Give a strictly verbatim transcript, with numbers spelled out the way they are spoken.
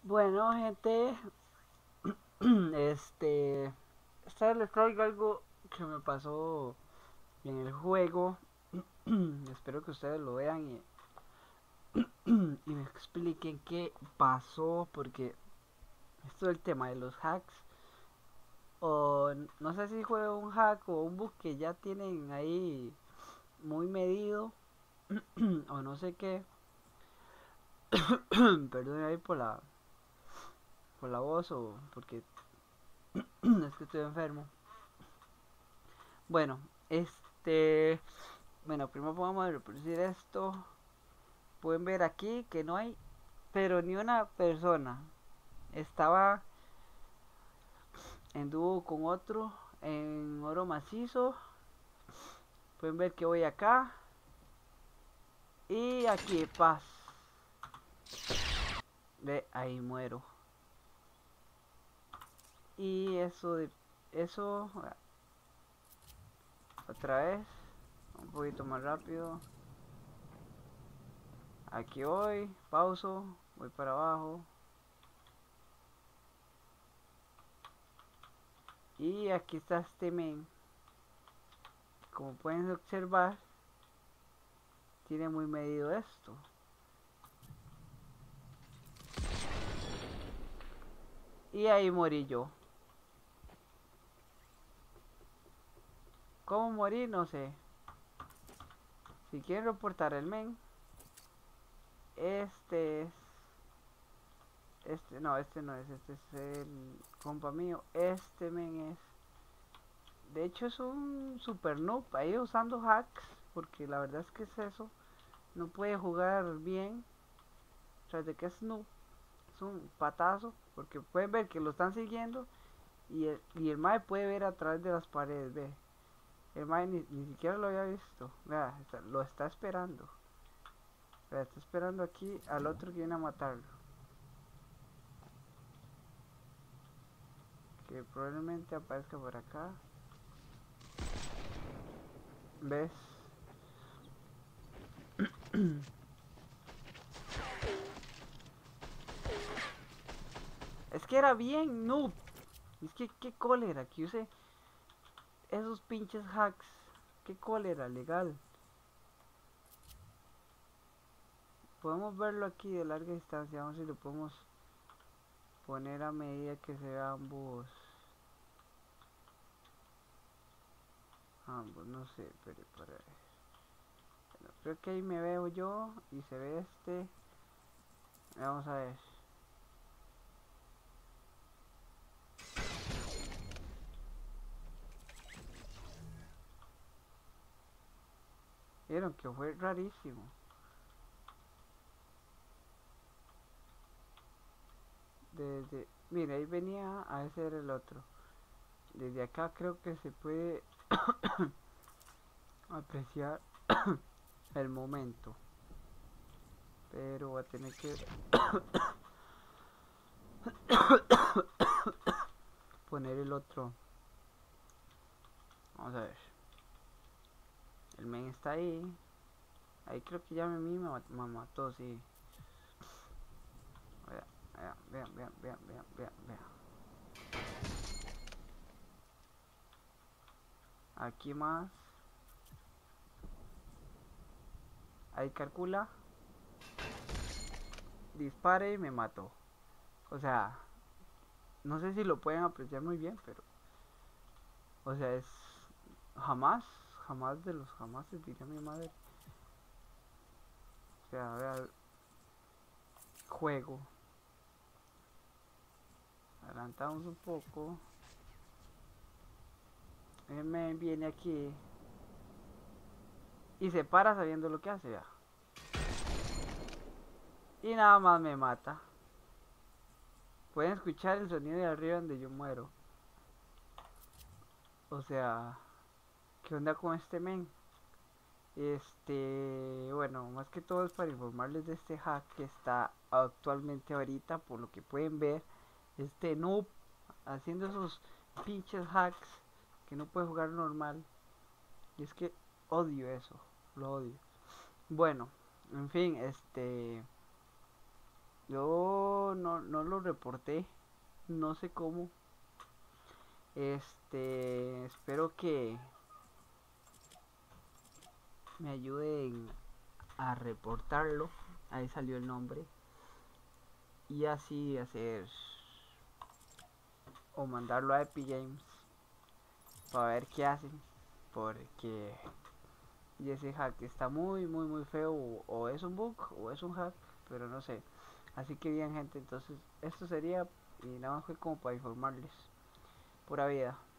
Bueno, gente, este, esta vez les traigo algo que me pasó en el juego. Espero que ustedes lo vean y, y me expliquen qué pasó, porque esto del tema de los hacks, o no sé si fue un hack o un bug que ya tienen ahí muy medido, o no sé qué. Perdón ahí por la, por la voz o porque es que estoy enfermo. Bueno, este, bueno, primero vamos a reproducir esto. Pueden ver aquí que no hay, pero ni una persona. Estaba en dúo con otro en oro macizo. Pueden ver que voy acá. Y aquí, paz. De ahí muero. Y eso de eso otra vez. Un poquito más rápido. Aquí voy, pauso, voy para abajo. Y aquí está este men. Como pueden observar, tiene muy medido esto. Y ahí morí yo. ¿Cómo morí? No sé. Si quieren reportar el men, este es. Este, no, este no es. Este es el compa mío. Este men es. De hecho, es un super noob ahí usando hacks. Porque la verdad es que es eso. No puede jugar bien. Tras de que es noob. Es un patazo. Porque pueden ver que lo están siguiendo. Y el, y el mae puede ver a través de las paredes. Ve. El mae ni, ni siquiera lo había visto. Vea, está, lo está esperando. Vea, está esperando aquí al otro que viene a matarlo. Que probablemente aparezca por acá. ¿Ves? Es que era bien noob. Es que qué cólera que use esos pinches hacks. Qué cólera, legal. Podemos verlo aquí de larga distancia. Vamos a ver si lo podemos poner a medida que se vean ambos. Ambos, no sé, pero para ver. Bueno, creo que ahí me veo yo y se ve este. Vamos a ver. Vieron que fue rarísimo. Desde, mira, ahí venía, a ese era el otro. Desde acá creo que se puede apreciar el momento. Pero voy a tener que poner el otro. Vamos a ver. El men está ahí. Ahí creo que ya a mí me, me mató, sí. Vean, vean, vean, vean, vean, vean, vean. Aquí más. Ahí calcula. Dispare y me mató. O sea, no sé si lo pueden apreciar muy bien, pero... O sea, es... Jamás, jamás de los jamás, diría mi madre. O sea, vea, juego. Adelantamos un poco. Él me viene aquí y se para sabiendo lo que hace, vea. Y nada más me mata. Pueden escuchar el sonido de arriba donde yo muero. O sea, ¿qué onda con este men? Este, bueno, más que todo es para informarles de este hack que está actualmente ahorita, por lo que pueden ver, este noob haciendo esos pinches hacks que no puede jugar normal. Y es que odio eso, lo odio. Bueno, en fin, este, yo no, no lo reporté, no sé cómo. Este, espero que me ayuden a reportarlo. Ahí salió el nombre. Y así hacer o mandarlo a Epic Games para ver qué hacen. Porque y ese hack está muy, muy, muy feo. O, o es un bug o es un hack, pero no sé. Así que bien, gente, entonces esto sería. Y nada más fue como para informarles. Pura vida.